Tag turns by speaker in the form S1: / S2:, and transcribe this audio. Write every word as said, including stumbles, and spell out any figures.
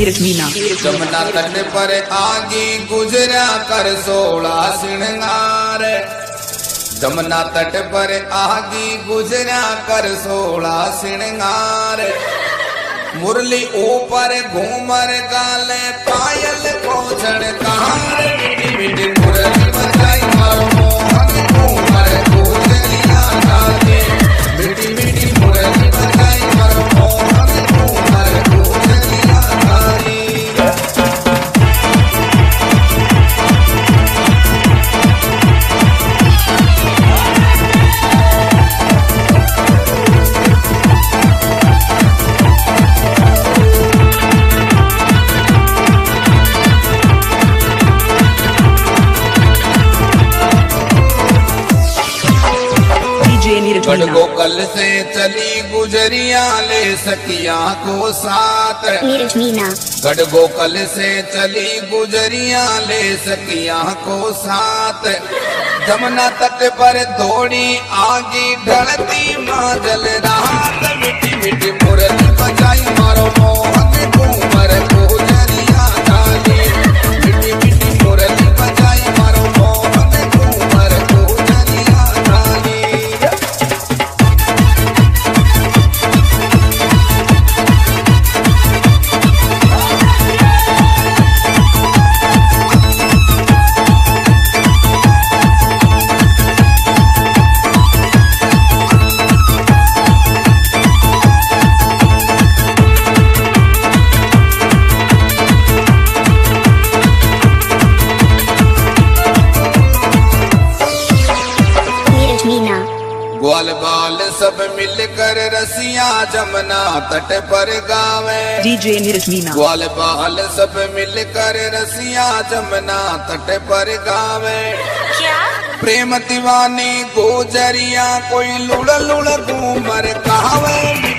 S1: नीरज मीना।
S2: जमुना तट पर आगी गुजरा कर सोला श्रृंगार। जमुना तट पर आगी गुजरा कर सोला श्रृंगार। मुरली ऊपर घूमर गाले पायल को झड़कार। मीठी मीठी मुरली बजाई मारो मोहन घूमर गुजरिया गाले। मीठी मीठी मुरली बजाई मारो मोहन घूमर गुजरिया गाले। गढ़गोकल से चली गुजरिया ले सखिया को साथ।
S3: नीरज मीना।
S2: गढ़गोकल से चली गुजरिया ले सखिया को साथ। जमुना तट पर दौड़ी आगी ढलती माजल रात। मिठी मिठी मुरली बजाई मारो मोहन घूमर गुजरिया गाले। मिठी मिठी मुरली बजाई मारो मोहन घूमर गुजरिया गाले। ग्वाल बाल सब मिलकर रसिया जमुना तट पर गावे।
S1: डीजे नीरज मीना।
S2: ग्वाल बाल सब मिलकर रसिया जमुना तट पर गावे।
S3: क्या?
S2: प्रेम दीवानी गुजरिया कोई लुड़ लुड़ घूमर कहावे।